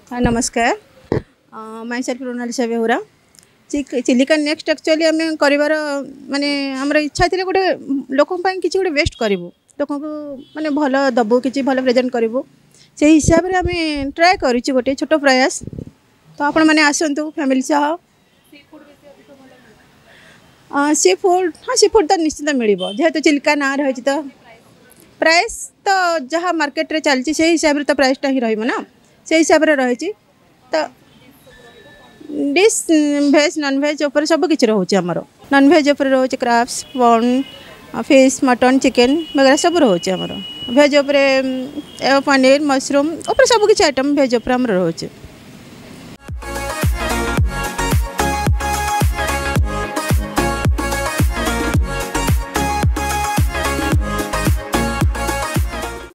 हाँ, नमस्कार। Myself Ronalisa Behura. Chilika next actually आम कर माने आमर इच्छा थी गोटे लोक किसी गोटे बेस्ट करूँ लोक माने भल दबू कि भल प्रेजेंट करूँ से हिसाब से आम ट्राए कर गोटे छोट प्रयास। तो आपण मैंने आसतु फैमिली सह। सी फूड हाँ सी फूड तो निश्चित मिल जेहेतु चिलिका ना रही तो प्राइस तो जहाँ मार्केट रे चलती से हिसाब से तो प्राइसटा ही रहा से हिसाब से रही तो डिश भेज नॉन भेज उपर सब किसी रोचे आमर नॉन भेज उपर रोचे crabs prawn fish mutton chicken वगैरह सब रोचे आमर भेज उपर पनीर मशरूम उपर सब किसी आइटम भेज उपर रोचे।